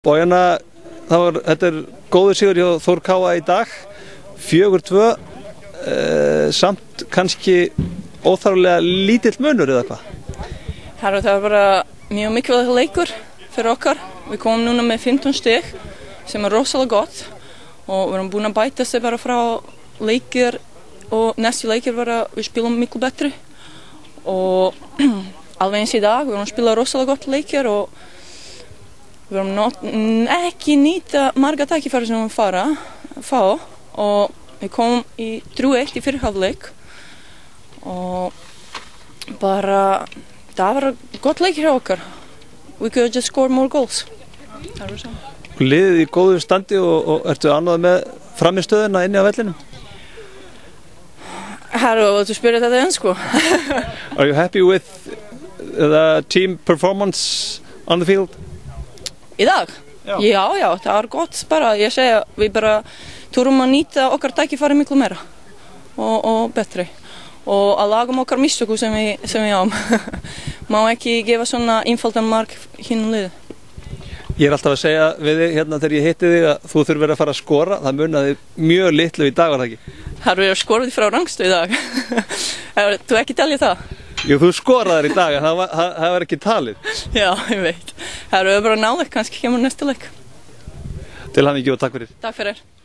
Bójana, þetta góður sigur hjá Þór Káa í dag, 4-2, samt kannski óþarflega lítill munur eða hvað? Það var bara mjög mikilvægt leikur fyrir okkar. Við komum núna með 15 stig sem rosalega gott og við erum búin að bæta sig bara frá leikir og næstu leikir við spilum miklu betri og alveg eins í dag, við erum að spila rosalega gott leikir og við erum ekki nýta marga tækifæri sem við fá og við komum í 3-1 í fyrrhálfleik og bara það var gott leikir hjá okkar. We could just score more goals. Það var svo. Liðið í góðu standi og ertu ánægð með framistöðuna inni á vellinum? Þú spyrir þetta ensku. Are you happy with the team performance on the field? Í dag? Já, það var gott bara. Ég segi að við bara þurfum að nýta okkar tækifæri miklu meira og betri og að lagum okkar mistöku sem við áum. Má ekki gefa svona einfaldan mark hinn liðið. Ég alltaf að segja við þig hérna þegar ég hitti þig að þú þurfir að fara að skora. Það munaði mjög litlu í dag, var það ekki? Það er skorað frá rangstu í dag. Þú ekki talið það? Jú, þú skoraðir í dag en það var ekki talið. Já, ég veit. Það bara nálega, kannski kemur næsta leik. Til hamingju og takk fyrir. Takk fyrir.